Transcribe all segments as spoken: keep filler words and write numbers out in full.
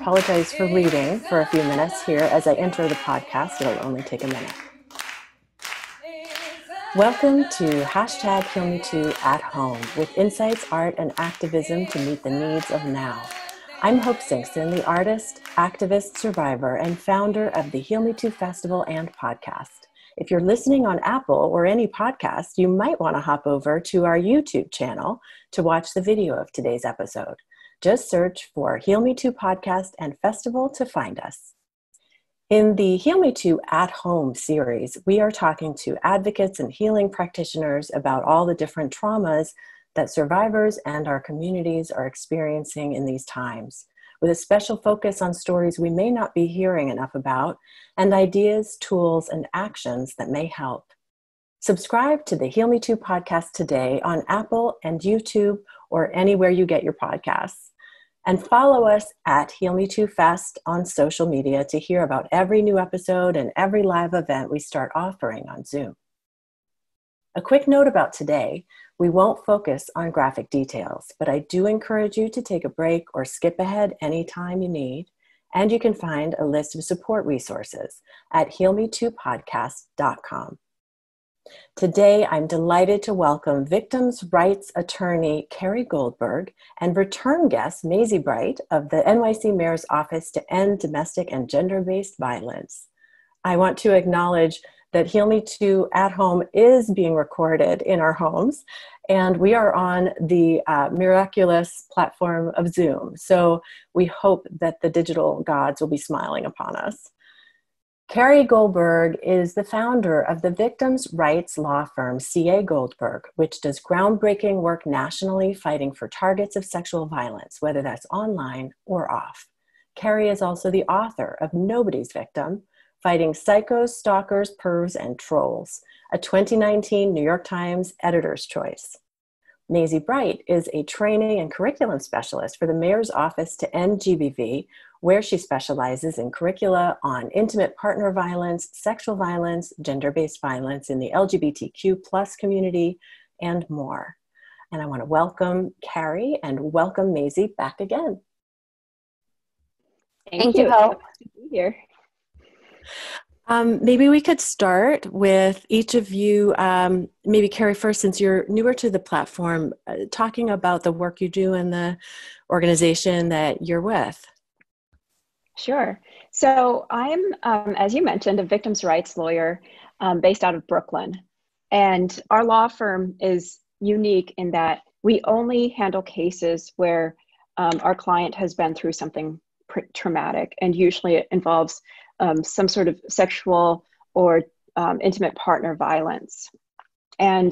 apologize for reading for a few minutes here as I intro the podcast. It'll only take a minute. Welcome to hashtag Heal Me Too at Home, with insights, art, and activism to meet the needs of now. I'm Hope Singson, the artist, activist, survivor, and founder of the Heal Me Too Festival and podcast. If you're listening on Apple or any podcast, you might want to hop over to our YouTube channel to watch the video of today's episode. Just search for Heal Me Too Podcast and Festival to find us. In the Heal Me Too at Home series, we are talking to advocates and healing practitioners about all the different traumas that survivors and our communities are experiencing in these times, with a special focus on stories we may not be hearing enough about and ideas, tools, and actions that may help. Subscribe to the Heal Me Too podcast today on Apple and YouTube or anywhere you get your podcasts. And follow us at Heal Me Too Fest on social media to hear about every new episode and every live event we start offering on Zoom. A quick note about today, we won't focus on graphic details, but I do encourage you to take a break or skip ahead anytime you need, and you can find a list of support resources at heal me too podcast dot com. Today, I'm delighted to welcome victims' rights attorney Carrie Goldberg and return guest Maisie Bright of the N Y C Mayor's Office to End Domestic and Gender-Based Violence. I want to acknowledge that Heal Me Too at Home is being recorded in our homes, and we are on the uh, miraculous platform of Zoom. So we hope that the digital gods will be smiling upon us. Carrie Goldberg is the founder of the victims' rights law firm C A Goldberg, which does groundbreaking work nationally fighting for targets of sexual violence, whether that's online or off. Carrie is also the author of Nobody's Victim, Fighting Psychos, Stalkers, Pervs, and Trolls, a twenty nineteen New York Times Editor's Choice. Maisie Bright is a training and curriculum specialist for the Mayor's Office to End G B V, where she specializes in curricula on intimate partner violence, sexual violence, gender-based violence in the L G B T Q plus community, and more. And I want to welcome Carrie and welcome Maisie back again. Thank, Thank you. Hope. To be here. Um, maybe we could start with each of you, um, maybe Carrie first, since you're newer to the platform, uh, talking about the work you do in the organization that you're with. Sure. So I'm, um, as you mentioned, a victims' rights lawyer um, based out of Brooklyn. And our law firm is unique in that we only handle cases where um, our client has been through something pr- traumatic, and usually it involves Um, some sort of sexual or um, intimate partner violence. And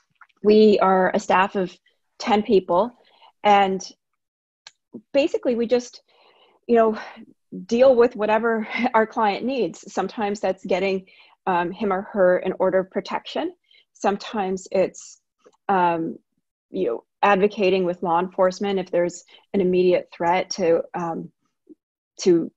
we are a staff of ten people, and basically we just, you know, deal with whatever our client needs. Sometimes that's getting um, him or her an order of protection. Sometimes it's, um, you know, advocating with law enforcement if there's an immediate threat to, um, to,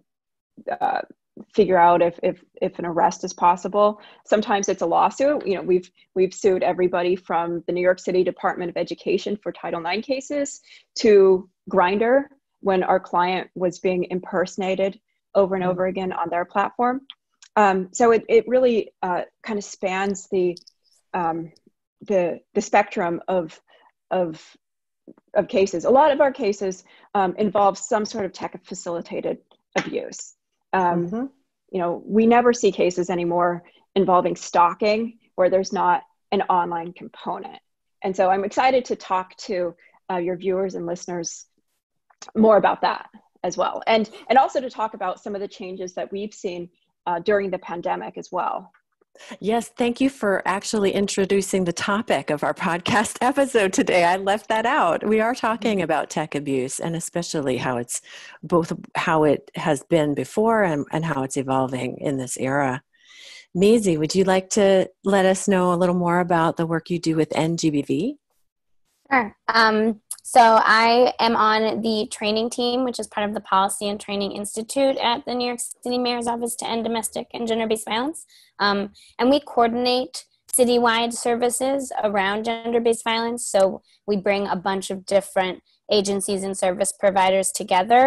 Uh, figure out if, if if an arrest is possible. Sometimes it's a lawsuit. You know, we've we've sued everybody from the New York City Department of Education for Title nine cases to Grindr when our client was being impersonated over and over again on their platform. Um, so it it really uh, kind of spans the um, the the spectrum of of of cases. A lot of our cases um, involve some sort of tech facilitated abuse. Um, mm-hmm. You know, we never see cases anymore involving stalking where there's not an online component. And so I'm excited to talk to uh, your viewers and listeners more about that as well. And, and also to talk about some of the changes that we've seen uh, during the pandemic as well. Yes, thank you for actually introducing the topic of our podcast episode today. I left that out. We are talking about tech abuse, and especially how it's both how it has been before and, and how it's evolving in this era. Maisie, would you like to let us know a little more about the work you do with End G B V? Sure. Um, so I am on the training team, which is part of the Policy and Training Institute at the New York City Mayor's Office to End Domestic and Gender-Based Violence. Um, and we coordinate citywide services around gender-based violence. So we bring a bunch of different agencies and service providers together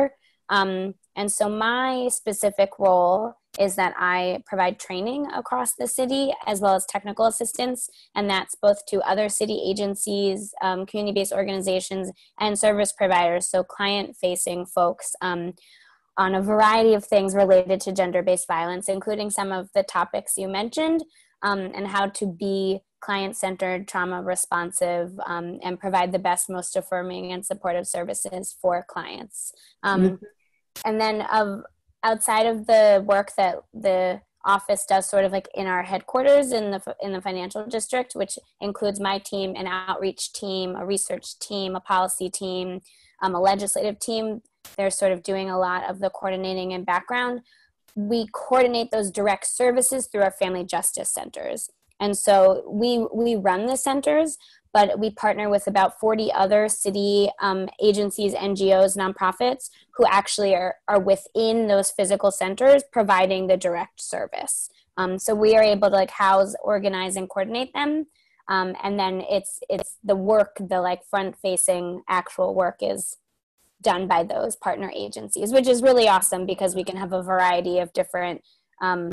Um, and so my specific role is that I provide training across the city as well as technical assistance, and that's both to other city agencies, um, community-based organizations, and service providers, so client-facing folks, um, on a variety of things related to gender-based violence, including some of the topics you mentioned, um, and how to be client-centered, trauma-responsive, um, and provide the best, most affirming and supportive services for clients. Um, mm-hmm. And then of outside of the work that the office does sort of like in our headquarters in the in the financial district, which includes my team, an outreach team, a research team, a policy team, um, a legislative team, they're sort of doing a lot of the coordinating and background. We coordinate those direct services through our family justice centers. And so we we run the centers, but we partner with about forty other city um, agencies, N G Os, nonprofits who actually are, are within those physical centers providing the direct service. Um, so we are able to like house, organize, and coordinate them. Um, and then it's it's the work, the like front-facing actual work is done by those partner agencies, which is really awesome because we can have a variety of different um,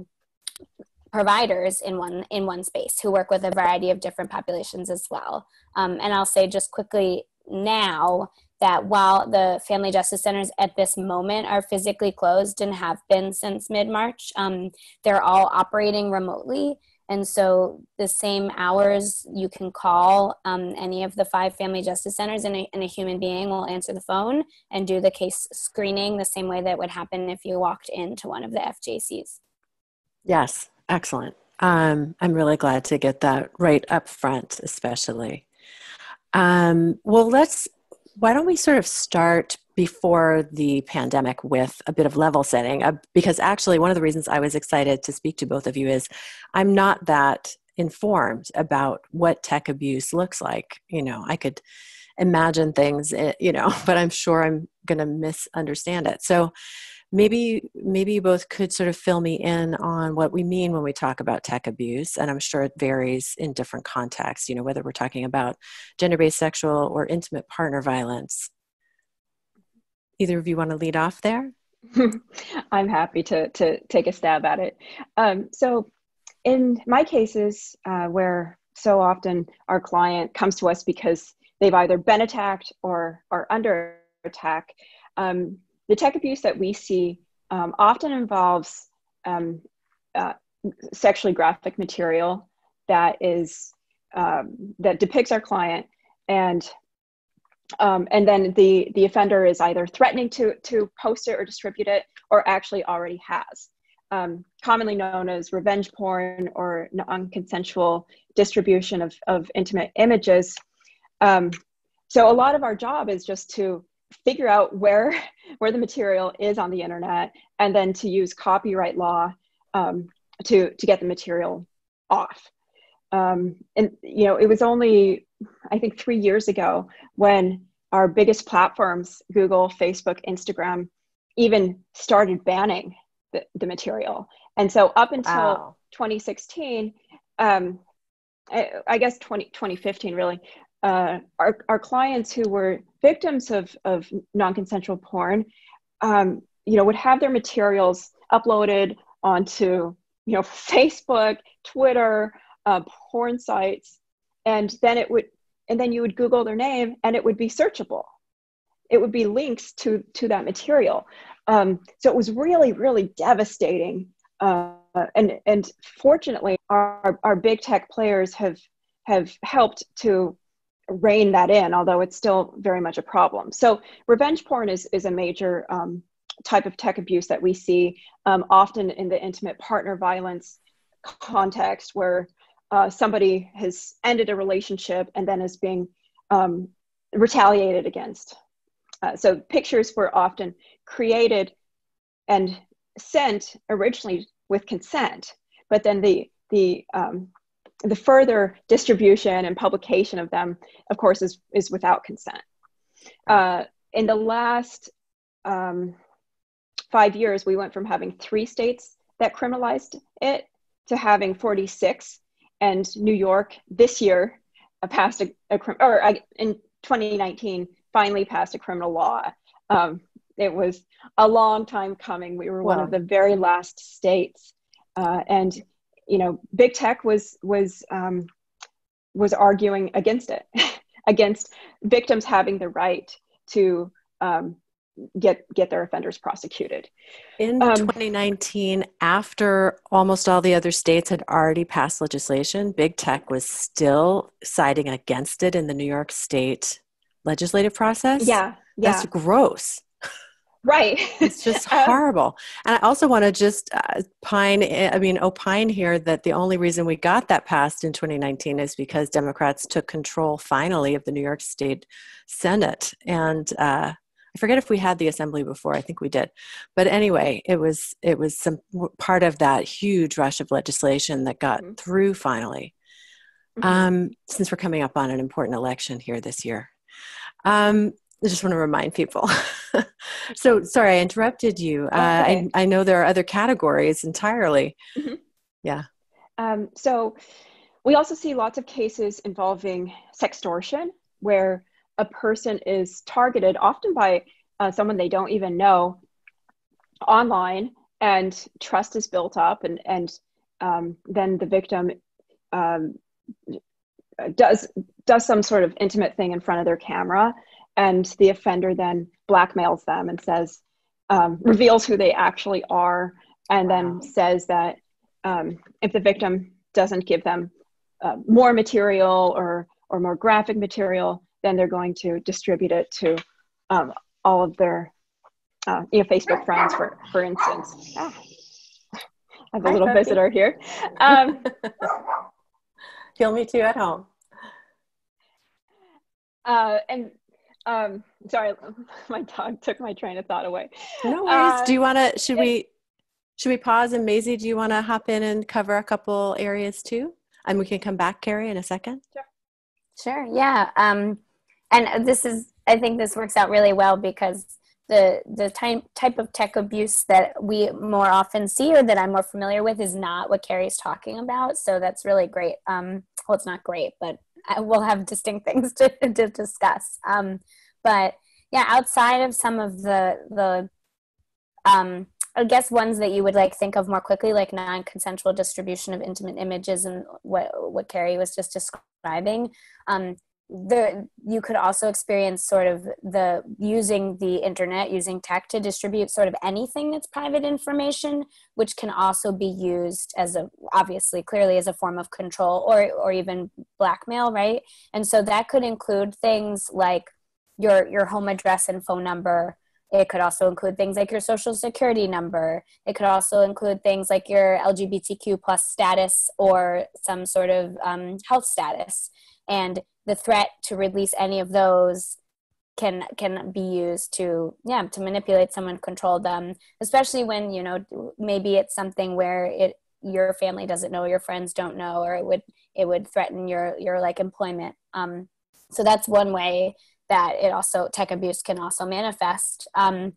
providers in one in one space who work with a variety of different populations as well. Um, and I'll say just quickly now that while the family justice centers at this moment are physically closed and have been since mid-March, um, they're all operating remotely. And so the same hours you can call um, any of the five family justice centers and a, and a human being will answer the phone and do the case screening the same way that would happen if you walked into one of the F J Cs. Yes, excellent. Um, I'm really glad to get that right up front, especially. Um, well, let's, why don't we sort of start before the pandemic with a bit of level setting? Uh, because actually one of the reasons I was excited to speak to both of you is I'm not that informed about what tech abuse looks like. You know, I could imagine things, you know, but I'm sure I'm going to misunderstand it. So maybe maybe you both could sort of fill me in on what we mean when we talk about tech abuse. And I'm sure it varies in different contexts, you know, whether we're talking about gender-based sexual or intimate partner violence. Either of you want to lead off there? I'm happy to, to take a stab at it. Um, so in my cases, uh, where so often our client comes to us because they've either been attacked or are under attack, um, the tech abuse that we see um, often involves um, uh, sexually graphic material that is um, that depicts our client, and um, and then the the offender is either threatening to to post it or distribute it, or actually already has. Um, commonly known as revenge porn or non-consensual distribution of of intimate images. Um, so a lot of our job is just to figure out where where the material is on the internet, and then to use copyright law um, to to get the material off. Um, and you know, it was only I think three years ago when our biggest platforms, Google, Facebook, Instagram, even started banning the, the material. And so up until wow. twenty sixteen, um, I, I guess twenty, twenty fifteen really. Uh, our, our clients who were victims of, of non-consensual porn, um, you know, would have their materials uploaded onto, you know, Facebook, Twitter, uh, porn sites, and then it would, and then you would Google their name, and it would be searchable. It would be links to to that material. Um, so it was really, really devastating. Uh, and and fortunately, our our big tech players have have helped to rein that in, although it's still very much a problem. So revenge porn is, is a major um, type of tech abuse that we see um, often in the intimate partner violence context, where uh, somebody has ended a relationship and then is being um, retaliated against. Uh, so pictures were often created and sent originally with consent, but then the, the um, the further distribution and publication of them, of course, is, is without consent. Uh, in the last um, five years, we went from having three states that criminalized it to having forty-six. And New York this year uh, passed a, a or uh, in twenty nineteen, finally passed a criminal law um, it was a long time coming. We were Wow. one of the very last states. Uh, and, you know, big tech was, was, um, was arguing against it, against victims having the right to um, get get their offenders prosecuted. In Um, twenty nineteen, after almost all the other states had already passed legislation, big tech was still siding against it in the New York State legislative process. yeah, That's yeah, gross. right. It's just Uh, horrible. And I also want to just uh, pine, I mean, opine here that the only reason we got that passed in twenty nineteen is because Democrats took control finally of the New York State Senate. And uh, I forget if we had the assembly before. I think we did. But anyway, it was it was some part of that huge rush of legislation that got mm-hmm. through finally. Mm-hmm. Um, since we're coming up on an important election here this year. Um, I just want to remind people. So sorry, I interrupted you. Uh, Okay. I, I know there are other categories entirely. Mm-hmm. Yeah. Um, so we also see lots of cases involving sextortion, where a person is targeted, often by uh, someone they don't even know, online, and trust is built up, and and um, then the victim um, does does some sort of intimate thing in front of their camera, and the offender then blackmails them and says, um, reveals who they actually are, and Wow. then says that um, if the victim doesn't give them uh, more material or or more graphic material, then they're going to distribute it to um, all of their uh, you know, Facebook friends, for for instance. Ah, I have a Hi, little puppy. visitor here. Um, Feel me too at home. uh, and um, sorry, my dog took my train of thought away. No worries. Uh, Do you want to, should we, should we pause? And Maisie, do you want to hop in and cover a couple areas too? And we can come back, Carrie, in a second. Sure. Sure, yeah. Um, and this is, I think this works out really well because the the type type of tech abuse that we more often see, or that I'm more familiar with, is not what Carrie's talking about. So that's really great. Um, well, it's not great, but I will have distinct things to, to discuss. Um, but yeah, outside of some of the the um, I guess ones that you would like think of more quickly, like non-consensual distribution of intimate images and what what Carrie was just describing. Um, the you could also experience sort of the using the internet, using tech to distribute sort of anything that's private information, which can also be used as a, obviously clearly as a form of control or or even blackmail, right? And so that could include things like your your home address and phone number. It could also include things like your social security number. It could also include things like your L G B T Q plus status or some sort of um, health status. And the threat to release any of those can can be used to, yeah, to manipulate someone, control them, especially when, you know, maybe it's something where it your family doesn't know, your friends don't know, or it would it would threaten your your like employment. Um, so that's one way that it also, tech abuse can also manifest. Um,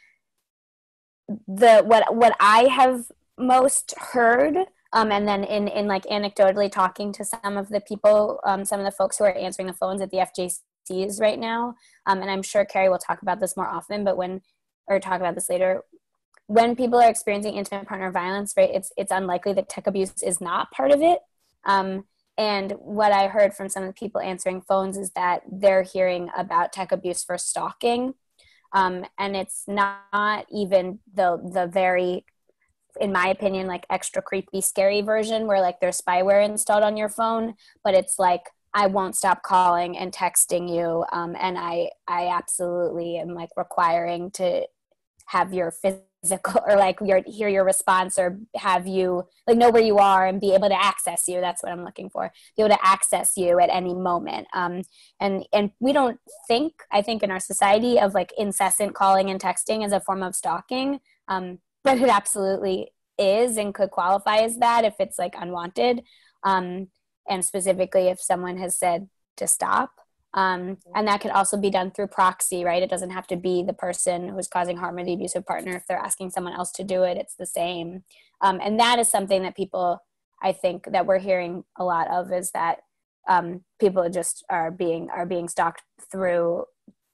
the what what I have most heard, um, and then in in like anecdotally talking to some of the people, um, some of the folks who are answering the phones at the F J Cs right now, um, and I'm sure Carrie will talk about this more often, but when or talk about this later, when people are experiencing intimate partner violence, right, it's it's unlikely that tech abuse is not part of it. Um, And what I heard from some of the people answering phones is that they're hearing about tech abuse for stalking. Um, and it's not even the the very, in my opinion, like extra creepy, scary version where like there's spyware installed on your phone, but it's like, I won't stop calling and texting you. Um, and I, I absolutely am like requiring to have your physical or like your hear your response, or have you like know where you are and be able to access you. That's what I'm looking for. Be able to access you at any moment. Um, and and we don't think, I think in our society, of like incessant calling and texting as a form of stalking, um, but it absolutely is and could qualify as that if it's like unwanted. Um, and specifically if someone has said to stop. Um, and that could also be done through proxy, right? It doesn't have to be the person who's causing harm or the abusive partner. If they're asking someone else to do it, it's the same. Um, and that is something that people, I think, that we're hearing a lot of, is that um, people just are being are being stalked through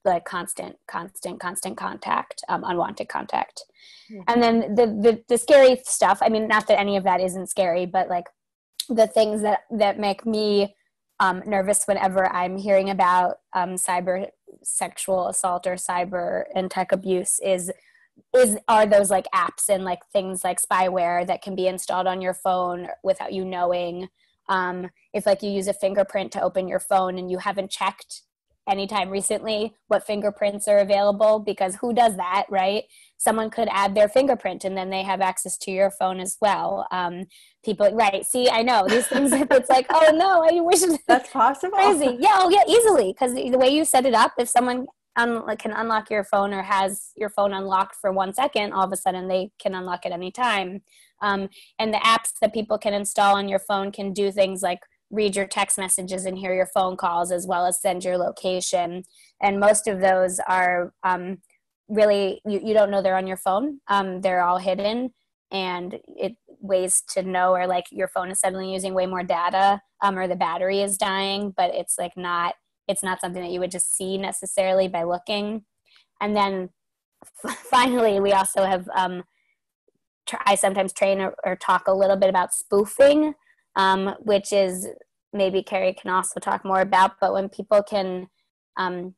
like constant, constant, constant contact, um, unwanted contact. Mm-hmm. And then the, the, the scary stuff, I mean, not that any of that isn't scary, but like the things that, that make me um, nervous whenever I'm hearing about um, cyber sexual assault or cyber and tech abuse is is are those like apps and like things like spyware that can be installed on your phone without you knowing. Um, if like you use a fingerprint to open your phone and you haven't checked anytime recently what fingerprints are available, because who does that, right? Someone could add their fingerprint and then they have access to your phone as well. Um, people, right? See, I know these things. It's like, oh no, I wish that's possible. Crazy, yeah, oh yeah, easily, because the way you set it up, if someone un- can unlock your phone or has your phone unlocked for one second, all of a sudden they can unlock it anytime. Um, and the apps that people can install on your phone can do things like read your text messages and hear your phone calls, as well as send your location. And most of those are um, really, you, you don't know they're on your phone. Um, they're all hidden, and it ways to know, or like your phone is suddenly using way more data, um, or the battery is dying, but it's like not, it's not something that you would just see necessarily by looking. And then f- finally, we also have, um, tr- I sometimes train or, or talk a little bit about spoofing, Um, which is, maybe Carrie can also talk more about, but when people can um,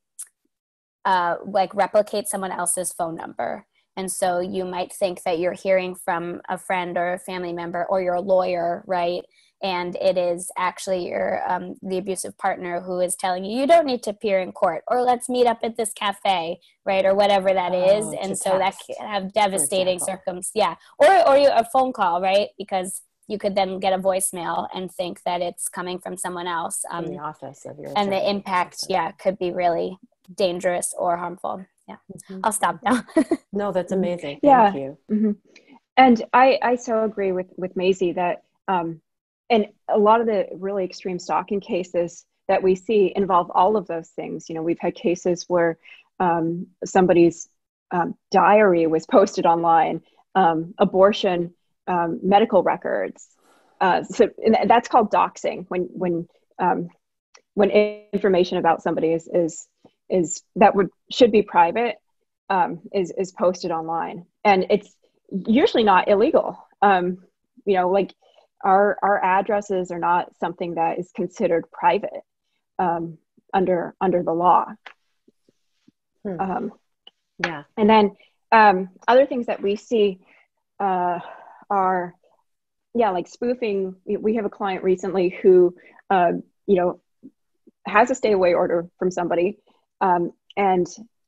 uh, like replicate someone else's phone number. And so you might think that you're hearing from a friend or a family member or your lawyer, right? And it is actually your um, the abusive partner who is telling you, you don't need to appear in court, or let's meet up at this cafe, right? Or whatever that oh, is. And so text, that can have devastating circumstances. Yeah. Or, or you, a phone call, right? Because you could then get a voicemail and think that it's coming from someone else. Um, in the office of your and attorney. the impact, yeah, could be really dangerous or harmful. Yeah. Mm-hmm. I'll stop now. No, that's amazing. Thank yeah. you. Mm-hmm. And I, I so agree with, with Maisie that, um, and a lot of the really extreme stalking cases that we see involve all of those things. You know, we've had cases where um, somebody's um, diary was posted online, um, abortion, um, medical records. Uh, so that's called doxing, when when um, when information about somebody is is is that would should be private um, is is posted online, and it's usually not illegal. Um, you know, like. Our our addresses are not something that is considered private um, under under the law. Hmm. Um, yeah, and then um, other things that we see uh, are, yeah, like spoofing. We have a client recently who, uh, you know, has a stay away order from somebody, um, and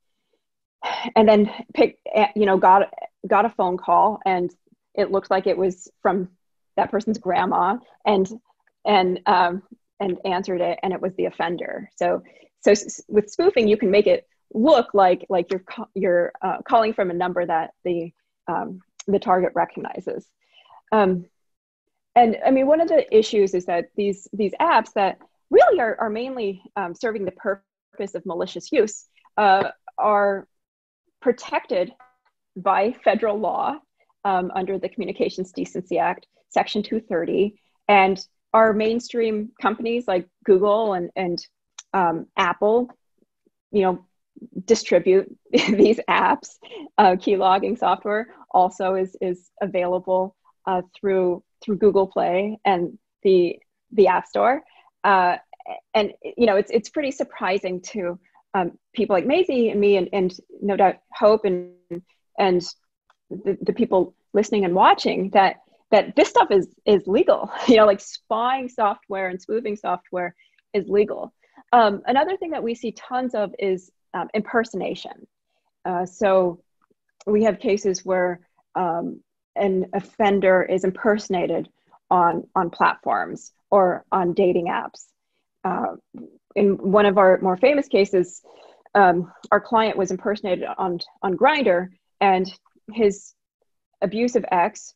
and then pick, you know, got got a phone call, and it looked like it was from that person's grandma, and and um, and answered it, and it was the offender. So so with spoofing, you can make it look like like you're you're uh, calling from a number that the um, the target recognizes. Um, and I mean, one of the issues is that these these apps that really are are mainly um, serving the purpose of malicious use uh, are protected by federal law um, under the Communications Decency Act, Section two thirty, and our mainstream companies like Google and, and um, Apple, you know, distribute these apps. Uh, key logging software also is is available uh, through through Google Play and the the App Store. Uh, and you know, it's it's pretty surprising to um, people like Maisie and me, and, and no doubt Hope and and the, the people listening and watching, that that this stuff is is legal. You know, like spying software and spoofing software is legal. Um, another thing that we see tons of is um, impersonation. Uh, so we have cases where um, an offender is impersonated on on platforms or on dating apps. Uh, in one of our more famous cases, um, our client was impersonated on on Grindr, and his abusive ex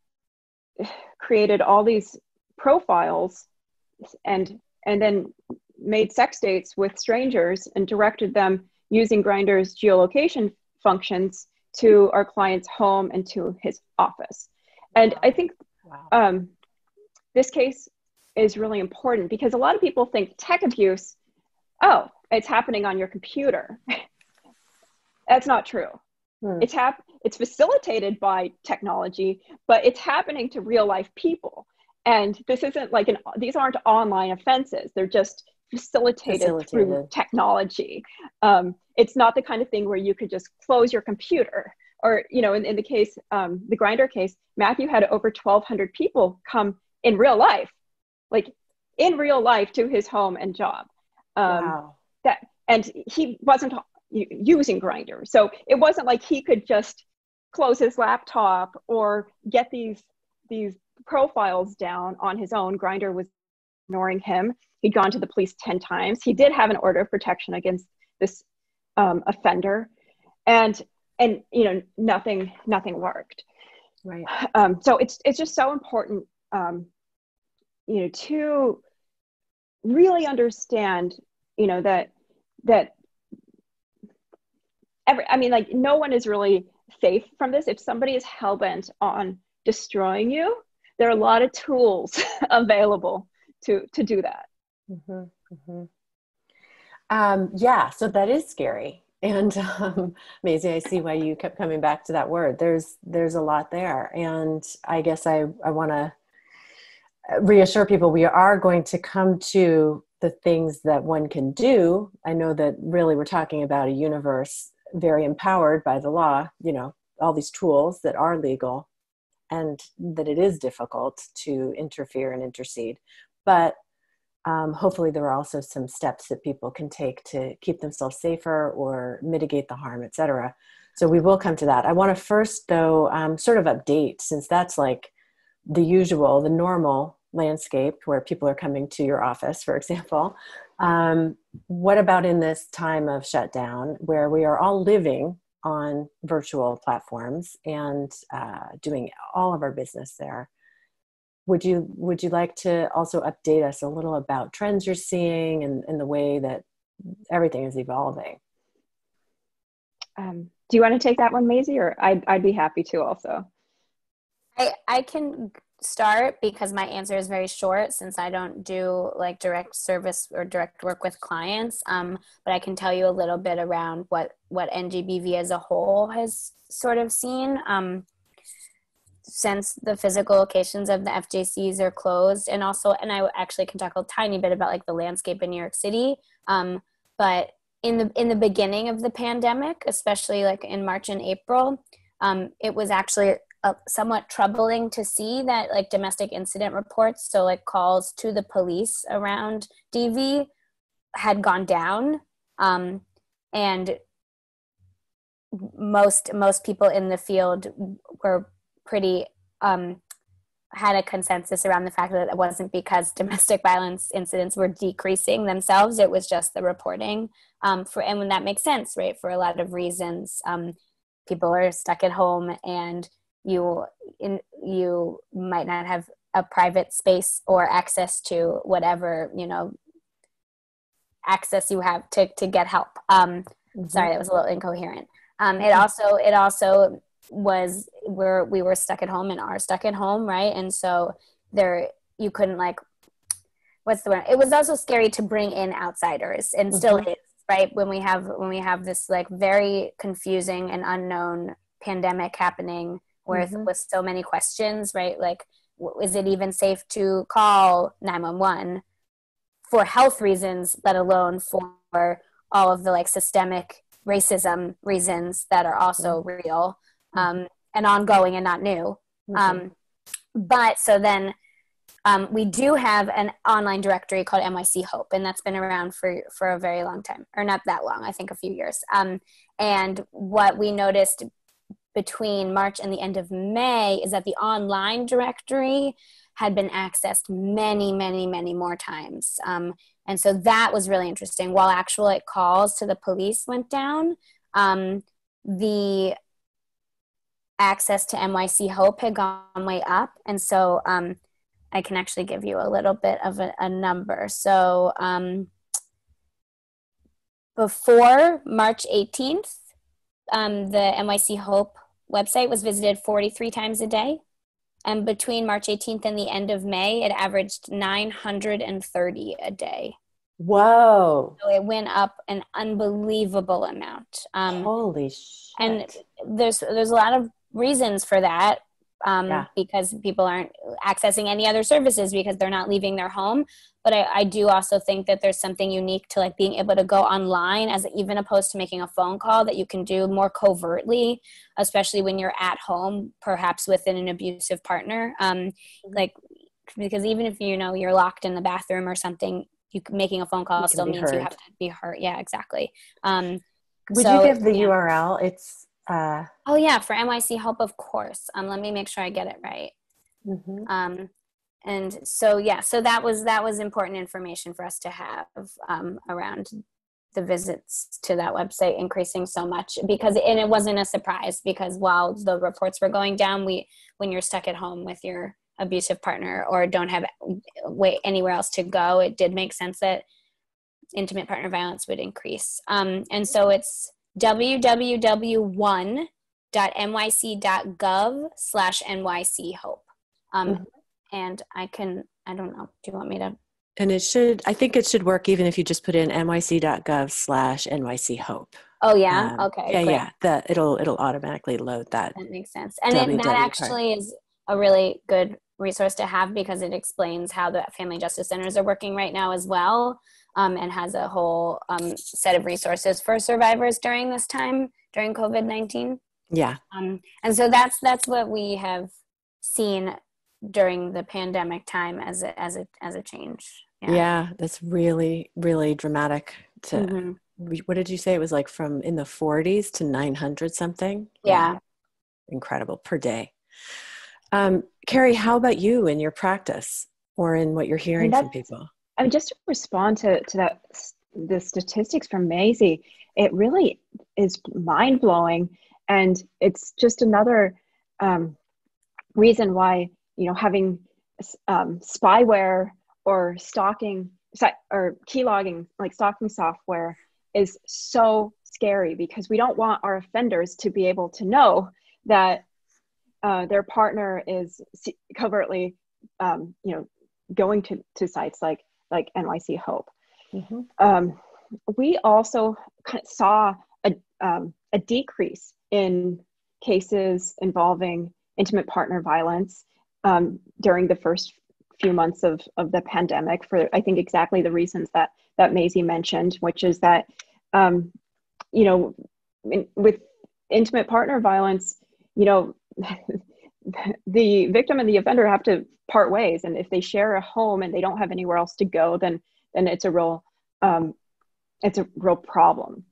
created all these profiles and and then made sex dates with strangers and directed them using Grindr's geolocation functions to our client's home and to his office. And wow. I think wow. um, this case is really important because a lot of people think tech abuse, oh, it's happening on your computer. That's not true. Hmm. It's hap- it's facilitated by technology, but it's happening to real life people. And this isn't like an, these aren't online offenses. They're just facilitated, Facilitated. through technology. Um, it's not the kind of thing where you could just close your computer or, you know, in, in the case, um, the Grindr case, Matthew had over twelve hundred people come in real life, like in real life to his home and job. Um, Wow. that, and he wasn't using Grindr. So it wasn't like he could just close his laptop or get these, these profiles down on his own. Grindr was ignoring him. He'd gone to the police ten times. He did have an order of protection against this um, offender, and and you know nothing nothing worked. Right. Um, so it's it's just so important, um, you know, to really understand, you know, that that every I mean, like no one is really safe from this. If somebody is hell-bent on destroying you, there are a lot of tools available to to do that. Mm-hmm, mm-hmm. Um, yeah, so that is scary. And um, Maisie, I see why you kept coming back to that word. There's there's a lot there. And I guess I, I want to reassure people we are going to come to the things that one can do. I know that really we're talking about a universe very empowered by the law, you know, all these tools that are legal, and that it is difficult to interfere and intercede. But Um, hopefully there are also some steps that people can take to keep themselves safer or mitigate the harm, et cetera. So we will come to that. I want to first, though, um, sort of update, since that's like the usual, the normal landscape where people are coming to your office, for example. Um, what about in this time of shutdown where we are all living on virtual platforms and uh, doing all of our business there? Would you would you like to also update us a little about trends you're seeing and, and the way that everything is evolving? Um, do you want to take that one, Maisie, or I'd, I'd be happy to also. I, I can start because my answer is very short since I don't do like direct service or direct work with clients. Um, but I can tell you a little bit around what, what N G B V as a whole has sort of seen. Um, since the physical locations of the F J Cs are closed, and also, and I actually can talk a tiny bit about like the landscape in New York City. Um, but in the, in the beginning of the pandemic, especially like in March and April, um, it was actually uh, somewhat troubling to see that like domestic incident reports, so like calls to the police around D V had gone down. Um, and most, most people in the field were pretty um, had a consensus around the fact that it wasn't because domestic violence incidents were decreasing themselves. It was just the reporting. Um, for and when that makes sense, right? For a lot of reasons, um, people are stuck at home, and you in, you might not have a private space or access to whatever you know access you have to to get help. Um, mm-hmm. Sorry, that was a little incoherent. Um, it also it also was where we were stuck at home and are stuck at home, right? And so there you couldn't like what's the word? It was also scary to bring in outsiders, and mm-hmm. still is, right? When we have when we have this like very confusing and unknown pandemic happening with mm-hmm. with so many questions, right? Like, is it even safe to call nine one one for health reasons, let alone for all of the like systemic racism reasons that are also mm-hmm. real um, and ongoing and not new. Mm-hmm. Um, but so then um, we do have an online directory called N Y C Hope, and that's been around for, for a very long time, or not that long, I think a few years. Um, and what we noticed between March and the end of May is that the online directory had been accessed many, many, many more times. Um, and so that was really interesting. While actual like, calls to the police went down, um, the access to N Y C Hope had gone way up. And so um, I can actually give you a little bit of a, a number. So um, before March eighteenth, um, the N Y C Hope website was visited forty-three times a day. And between March eighteenth and the end of May, it averaged nine hundred thirty a day. Whoa. So it went up an unbelievable amount. Um, Holy shit. and there's there's a lot of reasons for that. Um, Yeah. because people aren't accessing any other services because they're not leaving their home. But I, I do also think that there's something unique to like being able to go online as even opposed to making a phone call that you can do more covertly, especially when you're at home, perhaps within an abusive partner. Um, like, because even if, you know, you're locked in the bathroom or something, you making a phone call still means heard. You have to be heard. Yeah, exactly. Um, Would so, you give the yeah. U R L? It's, uh, oh yeah, for N Y C Hope, of course. Um, let me make sure I get it right. mm-hmm. Um, and so, yeah, so that was, that was important information for us to have, um, around the visits to that website increasing so much because, and it wasn't a surprise because while the reports were going down, we, when you're stuck at home with your abusive partner or don't have way anywhere else to go, it did make sense that intimate partner violence would increase. Um, and so it's w w w dot one dot n y c dot gov slash N Y C Hope. Um, mm-hmm. And I can, I don't know, do you want me to? And it should, I think it should work even if you just put in N Y C dot gov slash N Y C Hope. Oh yeah? Um, okay. Yeah, great. yeah. The, it'll, it'll automatically load that. That makes sense. And it, that actually is a really good resource to have because it explains how the family justice centers are working right now as well. Um, and has a whole um, set of resources for survivors during this time, during COVID nineteen. Yeah. Um, and so that's that's what we have seen during the pandemic time as a, as a, as a change. Yeah, yeah, that's really, really dramatic. To mm-hmm. What did you say? It was like from in the forties to nine hundred something? Yeah. yeah. Incredible per day. Um, Carrie, how about you in your practice or in what you're hearing from people? I mean, just to respond to, to that, the statistics from Maisie, it really is mind blowing. And it's just another um, reason why, you know, having um, spyware or stalking or keylogging, like stalking software is so scary because we don't want our offenders to be able to know that uh, their partner is covertly, um, you know, going to, to sites like like N Y C Hope. Mm-hmm. Um, we also saw a, um, a decrease in cases involving intimate partner violence um, during the first few months of, of the pandemic for, I think, exactly the reasons that, that Maisie mentioned, which is that, um, you know, in, with intimate partner violence, you know, the victim and the offender have to part ways. And if they share a home and they don't have anywhere else to go, then, then it's a real, um, it's a real problem.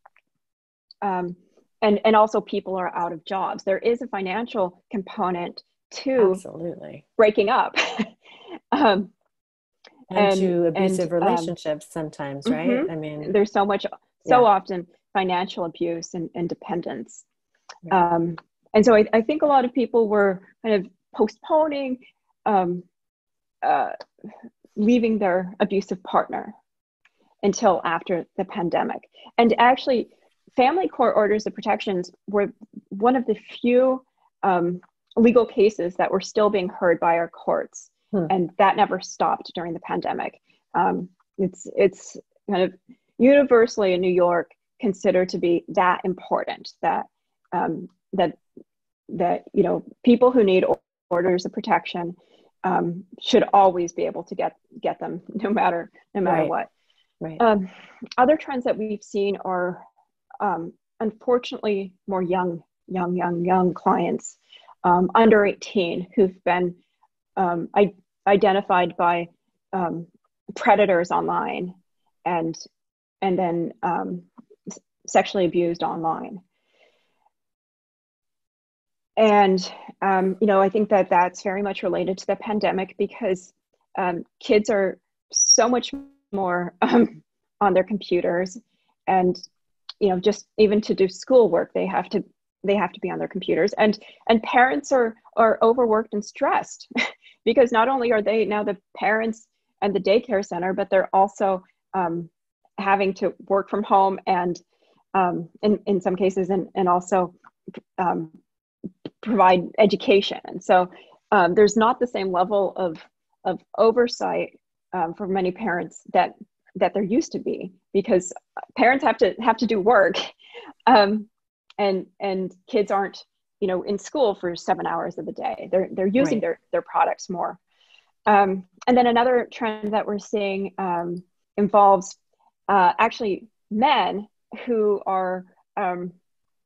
Um, and, and also people are out of jobs. There is a financial component to Absolutely. breaking up. um, and, and to abusive and, relationships um, sometimes, right? Mm-hmm. I mean, there's so much, so yeah. often financial abuse and, and dependence. Yeah. Um, and so I, I think a lot of people were kind of postponing um, uh, leaving their abusive partner until after the pandemic. And actually, family court orders of protections were one of the few um, legal cases that were still being heard by our courts. Hmm. And that never stopped during the pandemic. Um, it's, it's kind of universally in New York considered to be that important that, um, that, that, you know, people who need orders of protection um, should always be able to get, get them no matter, no matter right. what. Right. Um, other trends that we've seen are um, unfortunately more young, young, young, young clients um, under eighteen who've been um, I- identified by um, predators online and and then um, sexually abused online. And, um, you know, I think that that's very much related to the pandemic because um, kids are so much more um, on their computers and, you know, just even to do schoolwork, they have to, they have to be on their computers and, and parents are, are overworked and stressed because not only are they now the parents and the daycare center, but they're also um, having to work from home and um, in, in some cases, and, and also um, provide education. And so um, there's not the same level of, of oversight um, for many parents that that there used to be, because parents have to have to do work, um, and and kids aren't, you know, in school for seven hours of the day. They're they're using Right. their their products more. Um, and then another trend that we're seeing um, involves uh, actually men who are um,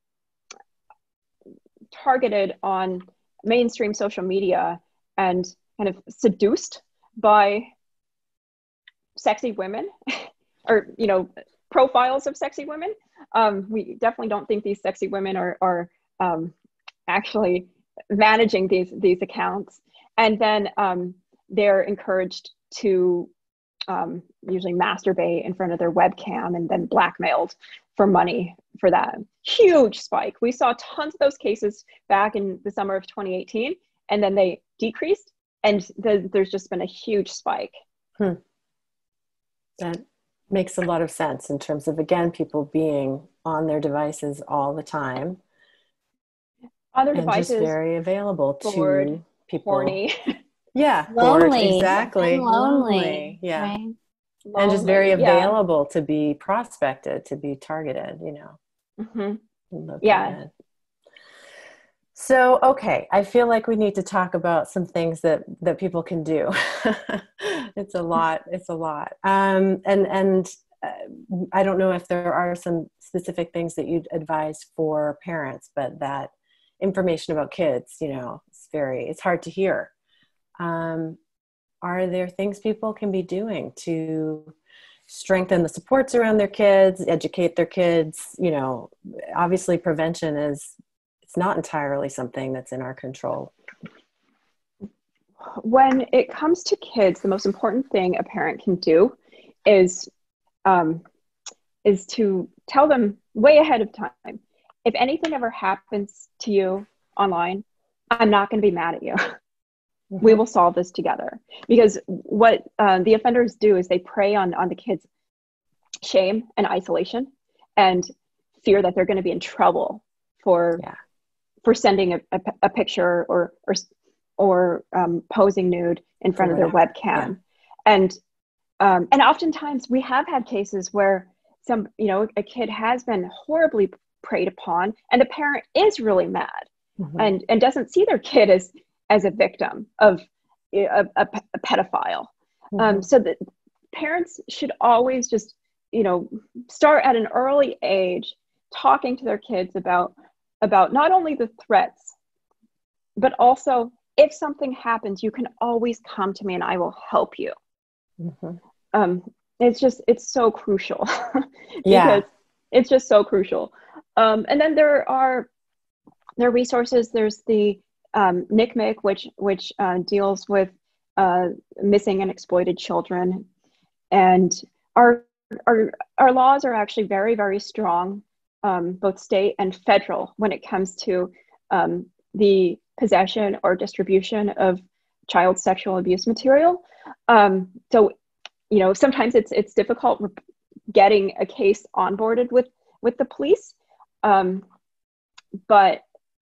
targeted on mainstream social media and kind of seduced by sexy women or, you know, profiles of sexy women. Um, we definitely don't think these sexy women are, are um, actually managing these, these accounts. And then um, they're encouraged to um, usually masturbate in front of their webcam and then blackmailed for money for that. Huge spike. We saw tons of those cases back in the summer of twenty eighteen, and then they decreased, and the, there's just been a huge spike. Hmm. That makes a lot of sense in terms of, again, people being on their devices all the time. On their and devices, just very available bored, to people. horny. Yeah, bored, Lonely. exactly. And lonely. Yeah. Right? And just very Lonely, yeah. available to be prospected, to be targeted, you know. Mm-hmm. Located. Yeah. So, okay, I feel like we need to talk about some things that, that people can do. It's a lot. It's a lot. Um, and and uh, I don't know if there are some specific things that you'd advise for parents, but that information about kids, you know, it's very, it's hard to hear. Um, are there things people can be doing to strengthen the supports around their kids, educate their kids? You know, obviously prevention is, it's not entirely something that's in our control. When it comes to kids, the most important thing a parent can do is um, is to tell them way ahead of time, if anything ever happens to you online, I'm not going to be mad at you. Mm-hmm. We will solve this together. Because what uh, the offenders do is they prey on, on the kids' shame and isolation and fear that they're going to be in trouble for yeah. for sending a, a, a picture or or or um, posing nude in front of their webcam. Yeah. And um, and oftentimes we have had cases where some, you know, a kid has been horribly preyed upon and the parent is really mad mm-hmm. and, and doesn't see their kid as, as a victim of a, a, a pedophile. Mm-hmm. Um, so that parents should always just, you know, start at an early age talking to their kids about, about not only the threats, but also if something happens, you can always come to me and I will help you. Mm-hmm. Um, it's just, it's so crucial. Yeah. Because it's just so crucial. Um, and then there are, there are resources. There's the um, N C M E C, which, which uh, deals with uh, missing and exploited children. And our, our, our laws are actually very, very strong, um, both state and federal, when it comes to um, the possession or distribution of child sexual abuse material. Um, so, you know, sometimes it's it's difficult getting a case onboarded with with the police, um, but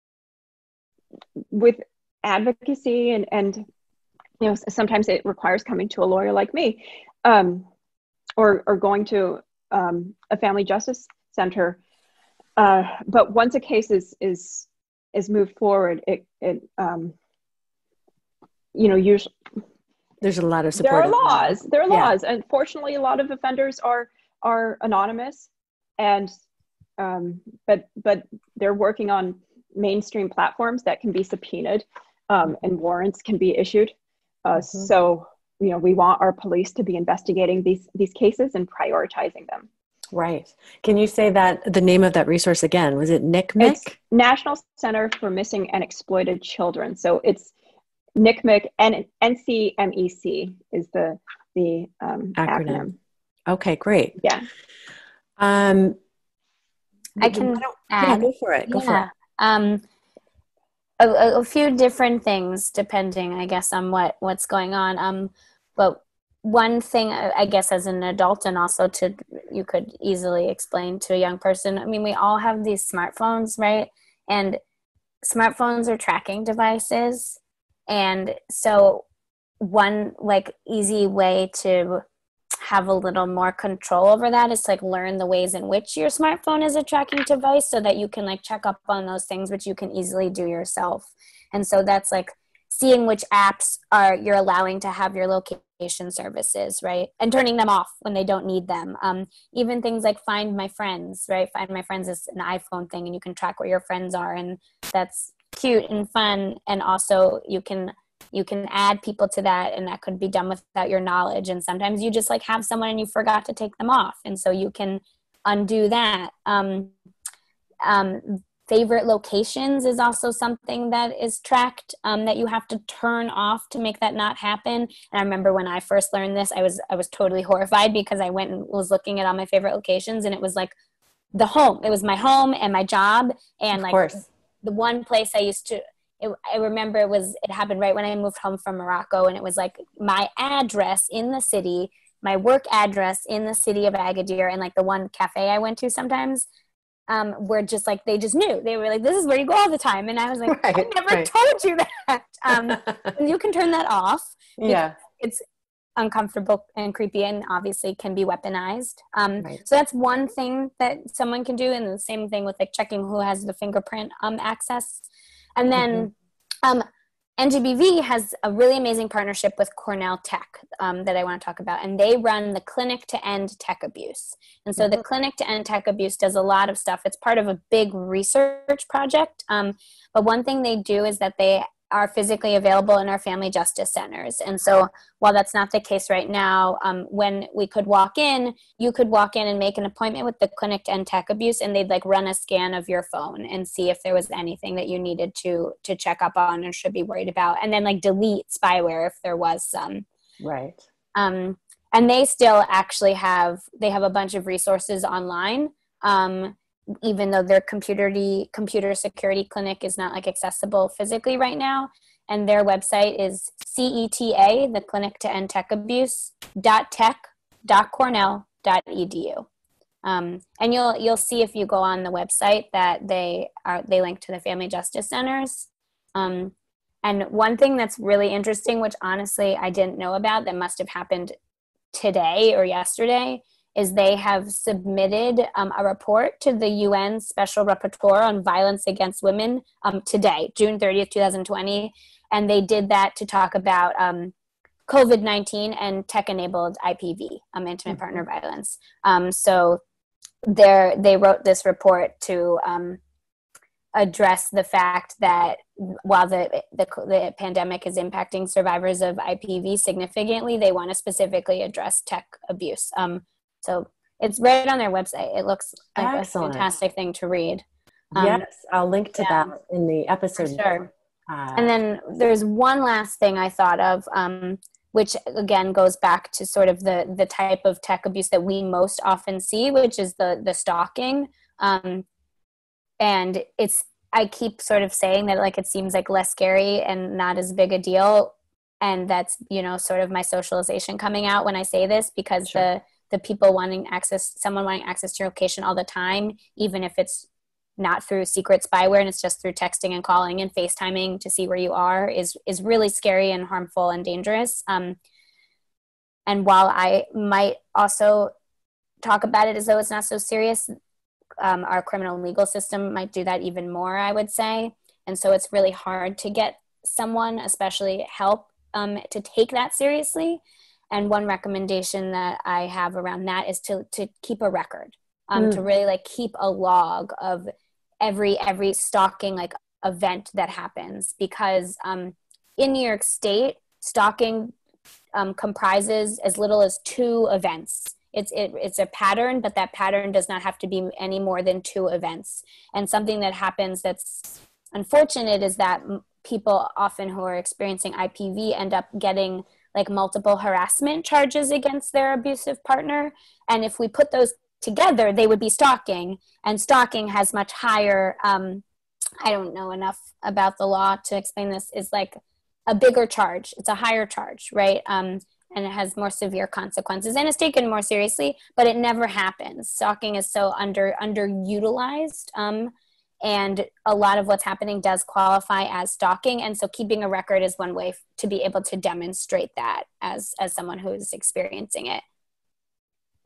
with advocacy and and you know, sometimes it requires coming to a lawyer like me, um, or or going to um, a family justice center. Uh, but once a case is is is moved forward, it, it um, you know, usually there's a lot of support. There are laws, there are yeah. laws. Unfortunately, a lot of offenders are, are anonymous and, um, but, but they're working on mainstream platforms that can be subpoenaed um, and warrants can be issued. Uh, mm-hmm. So, you know, we want our police to be investigating these, these cases and prioritizing them. Right. Can you say that the name of that resource again? Was it N C M E C? It's National Center for Missing and Exploited Children. So it's N C M E C and N C M E C is the the um, acronym. acronym. Okay, great. Yeah. Um, I can add. Yeah, go for it. Go yeah. for it. Um, a, a few different things depending, I guess, on what what's going on. Um, but one thing, I guess, as an adult and also to, you could easily explain to a young person, I mean, we all have these smartphones, right? And smartphones are tracking devices. And so one like easy way to have a little more control over that is to like learn the ways in which your smartphone is a tracking device so that you can like check up on those things, which you can easily do yourself. And so that's like seeing which apps are you're allowing to have your location services, right? And turning them off when they don't need them. Um, even things like Find My Friends, right? Find My Friends is an iPhone thing and you can track where your friends are, and that's cute and fun. And also you can you can add people to that, and that could be done without your knowledge. And sometimes you just like have someone and you forgot to take them off. And so you can undo that. Um, um, favorite locations is also something that is tracked, um, that you have to turn off to make that not happen. And I remember when I first learned this, I was, I was totally horrified because I went and was looking at all my favorite locations, and it was like the home, it was my home and my job. And of like course. The one place I used to, It, I remember it was, it happened right when I moved home from Morocco, and it was like my address in the city, my work address in the city of Agadir, and like the one cafe I went to sometimes, um, were just like, they just knew. They were like, this is where you go all the time. And I was like, right, I never right. told you that. Um, you can turn that off. Yeah. It's uncomfortable and creepy and obviously can be weaponized. Um, right. So that's one thing that someone can do. And the same thing with like checking who has the fingerprint um, access. And then mm-hmm. um, N G B V has a really amazing partnership with Cornell Tech um, that I want to talk about. And they run the Clinic to End Tech Abuse. And so mm-hmm. the Clinic to End Tech Abuse does a lot of stuff. It's part of a big research project. Um, but one thing they do is that they are physically available in our family justice centers. And so while that's not the case right now, um, when we could walk in, you could walk in and make an appointment with the Clinic to End Tech Abuse, and they'd like run a scan of your phone and see if there was anything that you needed to to check up on and should be worried about, and then like delete spyware if there was some. Right. Um, and they still actually have, they have a bunch of resources online, um, even though their computer computer security clinic is not like accessible physically right now. And their website is C E T A, the Clinic to End Tech Abuse, dot tech dot cornell dot e d u. Um, and you'll you'll see if you go on the website that they are they link to the family justice centers. Um, and one thing that's really interesting, which honestly I didn't know about, that must have happened today or yesterday, is they have submitted um, a report to the U N Special Rapporteur on Violence Against Women um, today, June thirtieth, twenty twenty. And they did that to talk about um, COVID nineteen and tech-enabled I P V, um, intimate mm-hmm. partner violence. Um, so they wrote this report to um, address the fact that while the, the the pandemic is impacting survivors of I P V significantly, they want to specifically address tech abuse. Um, So it's right on their website. It looks like Excellent. A fantastic thing to read. Um, yes, I'll link to yeah, that in the episode. Sure. Uh, and then there's one last thing I thought of, um, which again goes back to sort of the the type of tech abuse that we most often see, which is the the stalking. Um, and it's I keep sort of saying that like it seems like less scary and not as big a deal, and that's you know sort of my socialization coming out when I say this, because sure. the the people wanting access, someone wanting access to your location all the time, even if it's not through secret spyware and it's just through texting and calling and FaceTiming to see where you are, is is really scary and harmful and dangerous. Um, and while I might also talk about it as though it's not so serious, um, our criminal and legal system might do that even more, I would say. And so it's really hard to get someone, especially help, um, to take that seriously. And one recommendation that I have around that is to to keep a record, um, mm. to really like keep a log of every every stalking like event that happens, because um, in New York State, stalking um, comprises as little as two events. It's it, it's a pattern, but that pattern does not have to be any more than two events. And something that happens that's unfortunate is that people often who are experiencing I P V end up getting like multiple harassment charges against their abusive partner. And if we put those together, they would be stalking. And stalking has much higher, um, I don't know enough about the law to explain this, is like a bigger charge. It's a higher charge, right? Um, and it has more severe consequences and it's taken more seriously, but it never happens. Stalking is so under underutilized. Um, And a lot of what's happening does qualify as stalking. And so keeping a record is one way to be able to demonstrate that as, as someone who's experiencing it.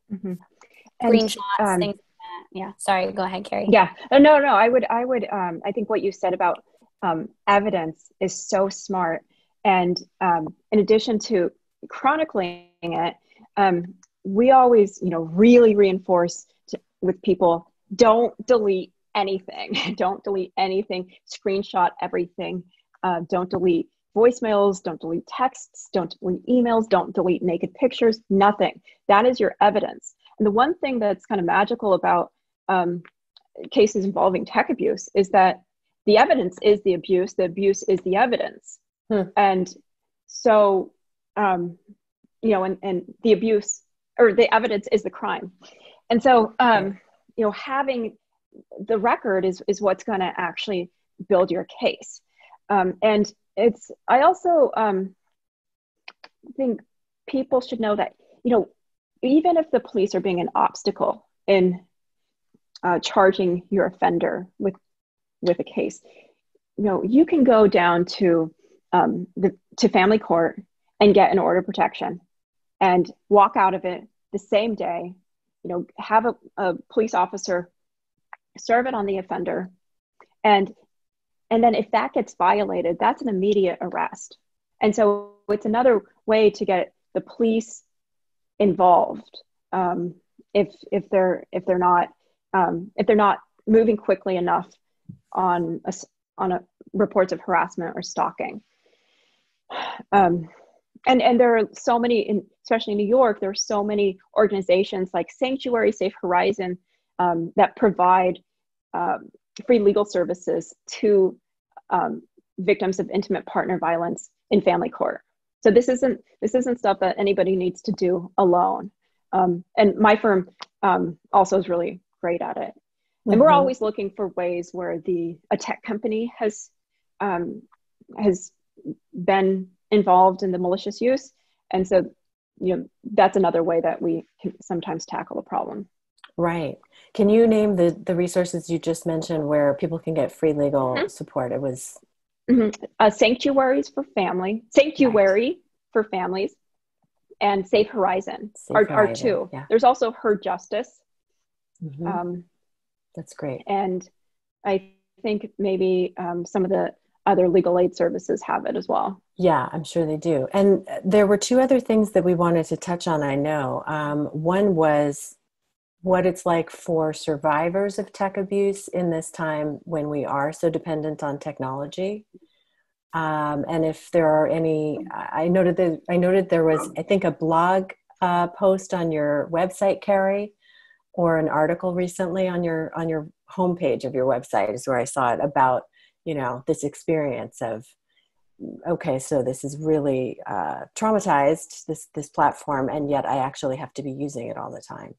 Mm-hmm. And, screenshots, um, things like that. Yeah. Sorry. Go ahead, Carrie. Yeah. No, no, no. I would, I would, um, I think what you said about um, evidence is so smart. And um, in addition to chronicling it, um, we always, you know, really reinforce to, with people, don't delete anything. Don't delete anything. Screenshot everything. Uh, don't delete voicemails. Don't delete texts. Don't delete emails. Don't delete naked pictures. Nothing. That is your evidence. And the one thing that's kind of magical about um, cases involving tech abuse is that the evidence is the abuse. The abuse is the evidence. Hmm. And so, um, you know, and, and the abuse or the evidence is the crime. And so, um, okay. you know, having the record is, is what's going to actually build your case. Um, and it's, I also um, think people should know that, you know, even if the police are being an obstacle in uh, charging your offender with, with a case, you know, you can go down to um, the, to family court and get an order of protection and walk out of it the same day, you know, have a, a police officer serve it on the offender. And, and then if that gets violated, that's an immediate arrest. And so it's another way to get the police involved. Um, if, if they're, if they're not, um, if they're not moving quickly enough on a, on a reports of harassment or stalking. Um, and, and there are so many, in, especially in New York, there are so many organizations like Sanctuary, Safe Horizon, um, that provide um, free legal services to um, victims of intimate partner violence in family court. So this isn't, this isn't stuff that anybody needs to do alone. Um, and my firm um, also is really great at it. And mm-hmm. we're always looking for ways where the a tech company has um, has been involved in the malicious use, and so you know that's another way that we can sometimes tackle the problem. Right. Can you name the the resources you just mentioned where people can get free legal mm-hmm. support? It was mm-hmm. uh, sanctuaries for family, sanctuary right. for families, and Safe Horizon Safe are, Horizon. are two. Yeah. There's also Her Justice. Mm-hmm. Um, That's great. And I think maybe um, some of the other legal aid services have it as well. Yeah, I'm sure they do. And there were two other things that we wanted to touch on, I know. Um, one was what it's like for survivors of tech abuse in this time when we are so dependent on technology. Um, and if there are any, I noted that I noted there was, I think, a blog uh, post on your website, Carrie, or an article recently on your on your homepage of your website is where I saw it about, you know, this experience of, okay, so this is really uh, traumatized, this this platform, and yet I actually have to be using it all the time.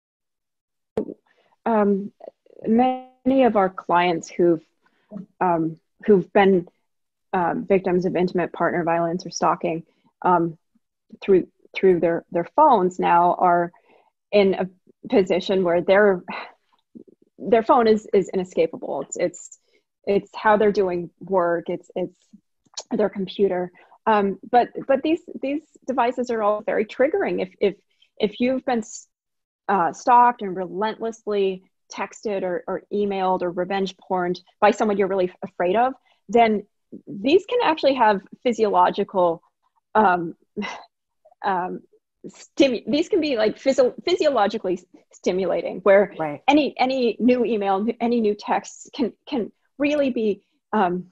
Um, many of our clients who've um, who've been um, victims of intimate partner violence or stalking um, through through their their phones now are in a position where their their phone is is inescapable. It's it's it's how they're doing work. It's it's their computer. Um, but but these these devices are all very triggering. If if if you've been uh, stalked and relentlessly texted or, or emailed or revenge porned by someone you're really afraid of, then these can actually have physiological um, um, Stimu- these can be like physio- physiologically stimulating, where right. any any new email, any new text can can really be um,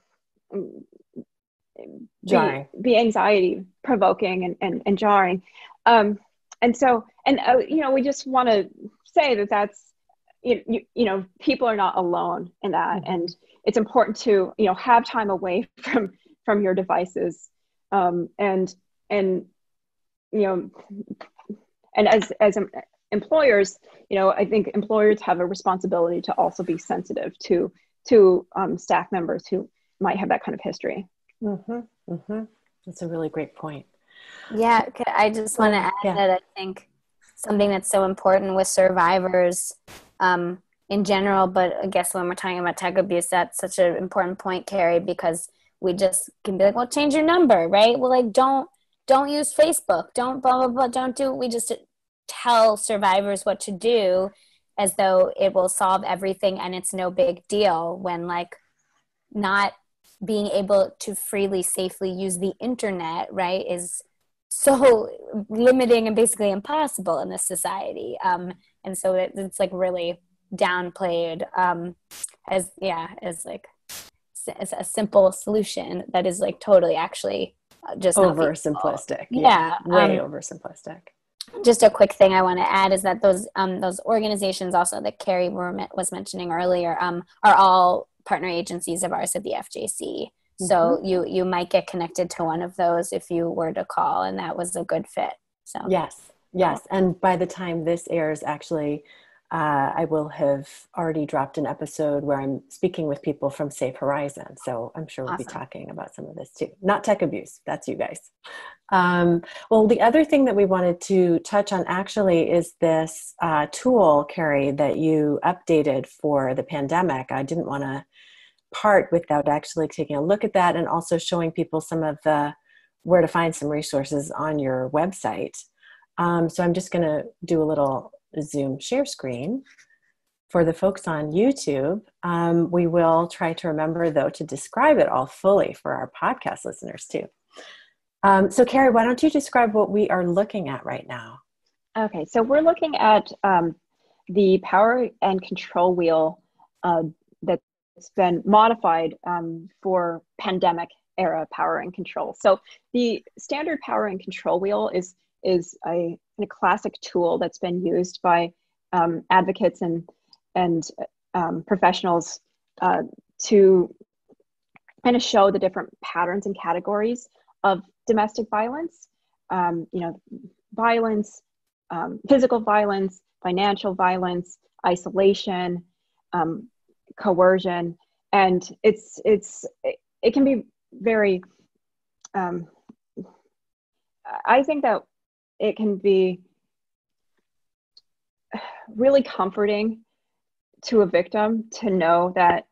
jarring, be, be anxiety provoking and, and and jarring, um, and so and uh, you know we just want to say that that's you, you you know people are not alone in that, mm-hmm. and it's important to you know have time away from from your devices, um, and and. you know, and as, as employers, you know, I think employers have a responsibility to also be sensitive to, to um, staff members who might have that kind of history. Mm-hmm. Mm-hmm. That's a really great point. Yeah. I just want to add yeah. that I think something that's so important with survivors um, in general, but I guess when we're talking about tech abuse, that's such an important point, Carrie, because we just can be like, well, change your number, right? Well, like, don't, Don't use Facebook. Don't blah, blah, blah. Don't do, we just tell survivors what to do as though it will solve everything and it's no big deal, when like not being able to freely, safely use the internet, right, is so limiting and basically impossible in this society. Um, and so it, it's like really downplayed um, as, yeah, as like as a simple solution that is like totally actually just oversimplistic. Yeah. yeah. Way um, oversimplistic. Just a quick thing I want to add is that those um, those organizations also that Carrie was mentioning earlier um, are all partner agencies of ours at the F J C. So mm-hmm. you you might get connected to one of those if you were to call, and that was a good fit. So yes, yes. And by the time this airs, actually, uh, I will have already dropped an episode where I'm speaking with people from Safe Horizon. So I'm sure we'll awesome. be talking about some of this too. Not tech abuse. That's you guys. Um, well, the other thing that we wanted to touch on actually is this uh, tool, Carrie, that you updated for the pandemic. I didn't want to part without actually taking a look at that and also showing people some of the where to find some resources on your website. Um, so I'm just going to do a little Zoom share screen for the folks on YouTube. Um, we will try to remember, though, to describe it all fully for our podcast listeners, too. Um, so, Carrie, why don't you describe what we are looking at right now? Okay, so we're looking at um, the power and control wheel uh, that's been modified um, for pandemic era power and control. So the standard power and control wheel is is a, a classic tool that's been used by um, advocates and and um, professionals uh, to kind of show the different patterns and categories of domestic violence. Um, you know, violence, um, physical violence, financial violence, isolation, um, coercion, and it's it's it, it can be very. Um, I think that it can be really comforting to a victim to know that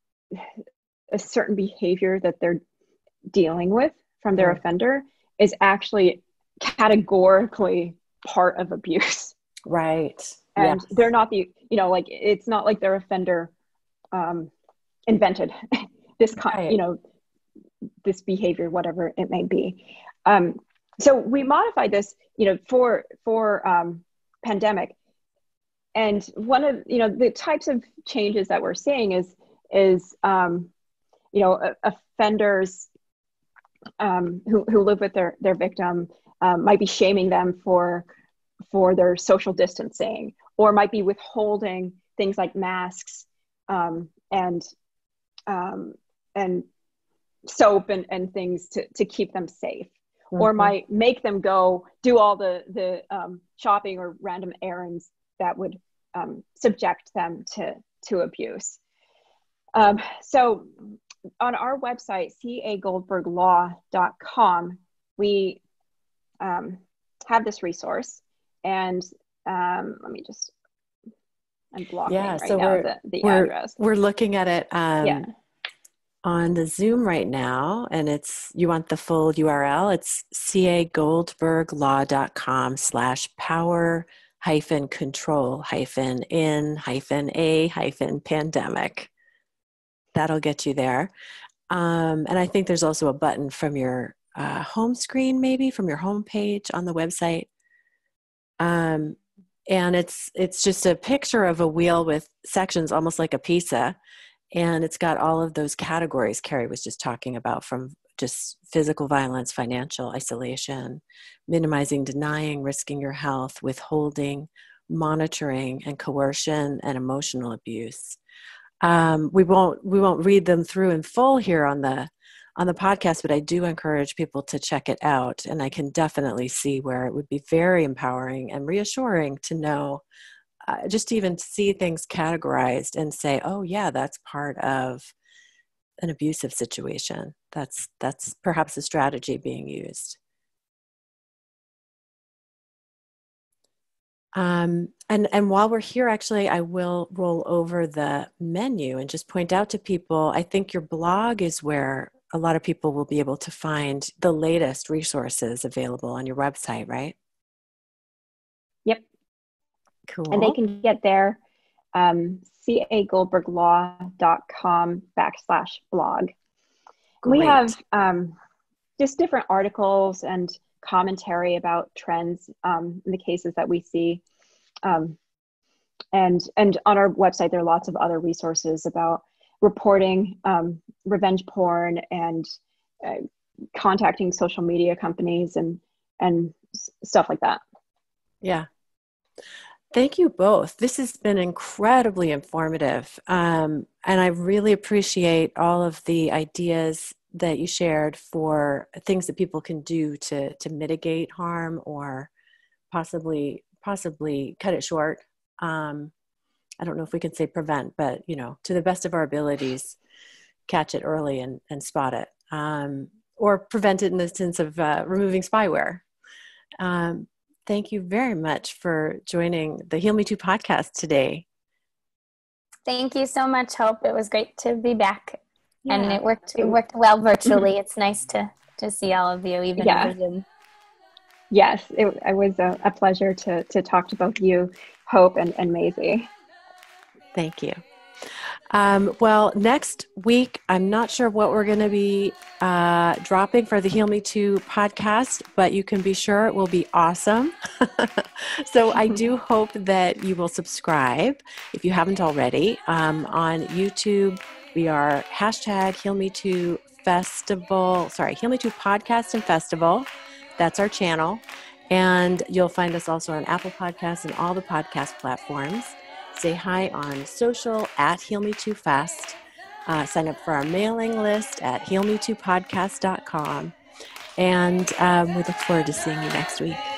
a certain behavior that they're dealing with from their mm. offender is actually categorically part of abuse. Right. And yes. they're not the, you know, like, it's not like their offender um, invented this kind, right. you know, this behavior, whatever it may be. Um, so we modified this, you know, for, for um, pandemic. And one of, you know, the types of changes that we're seeing is, is, um, you know, offenders um, who, who live with their, their victim um, might be shaming them for, for their social distancing, or might be withholding things like masks um, and, um, and soap and, and things to, to keep them safe. Mm-hmm. Or might make them go do all the, the um, shopping or random errands that would um, subject them to, to abuse. Um, so on our website, c a goldberg law dot com, we um, have this resource. And um, let me just, I'm blocking yeah, right so now we're, the, the we're, address. We're looking at it um, yeah. on the Zoom right now, and it's, you want the full U R L, it's c a goldberg law dot com slash power hyphen control hyphen in hyphen a hyphen pandemic. That'll get you there. Um, and I think there's also a button from your uh, home screen, maybe from your home page on the website. Um, and it's, it's just a picture of a wheel with sections, almost like a pizza. And it's got all of those categories Carrie was just talking about, from just physical violence, financial isolation, minimizing, denying, risking your health, withholding, monitoring, and coercion and emotional abuse. Um, we won't we won't read them through in full here on the on the podcast, but I do encourage people to check it out. And I can definitely see where it would be very empowering and reassuring to know, uh, just to even see things categorized and say, oh yeah, that's part of an abusive situation. That's that's perhaps a strategy being used. Um, and, and while we're here, actually, I will roll over the menu and just point out to people, I think your blog is where a lot of people will be able to find the latest resources available on your website, right? Yep, Cool. And they can get there, um, cagoldberglaw.com backslash blog. Great. We have um, just different articles and commentary about trends um, in the cases that we see. Um, and, and on our website, there are lots of other resources about reporting um, revenge porn and uh, contacting social media companies and, and s- stuff like that. Yeah. Thank you both. This has been incredibly informative. Um, and I really appreciate all of the ideas that you shared for things that people can do to, to mitigate harm or possibly, possibly cut it short. Um, I don't know if we can say prevent, but, you know, to the best of our abilities, catch it early and, and spot it. Um, or prevent it in the sense of uh, removing spyware. Um, thank you very much for joining the Heal Me Too podcast today. Thank you so much, Hope. It was great to be back. Yeah. And it worked it worked well virtually. It's nice to, to see all of you, even Yeah. over Zoom. Yes, it, it was a, a pleasure to, to talk to both you, Hope, and, and Maisie. Thank you. Um, well, next week, I'm not sure what we're going to be uh, dropping for the Heal Me Too podcast, but you can be sure it will be awesome. So I do hope that you will subscribe if you haven't already. Um, on YouTube, we are hashtag Heal Me Too Festival, sorry, Heal Me Too Podcast and Festival. That's our channel. And you'll find us also on Apple Podcasts and all the podcast platforms. Say hi on social at Heal Me Too Fest. Uh, sign up for our mailing list at heal me too podcast dot com. And um, we look forward to seeing you next week.